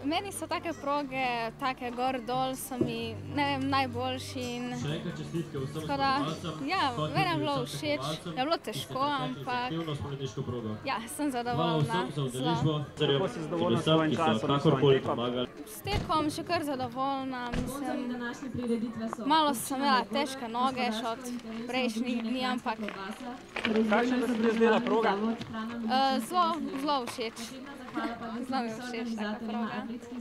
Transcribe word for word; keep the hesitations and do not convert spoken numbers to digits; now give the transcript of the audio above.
Meni so take proge, take gor dol so mi, ne vem, najboljši in tako da, ja, meni je bilo všeč, je bilo težko, ampak ja, sem zadovoljna, zelo. Kako si zadovoljna s svojim časom, s svojim tekom? S tekom še kar zadovoljna, mislim, malo sem imela težke noge še od prejšnjih dni, ampak Kakšna se ti je zdela proga? zelo, zelo všeč. Zelo mi je všeč taka proga.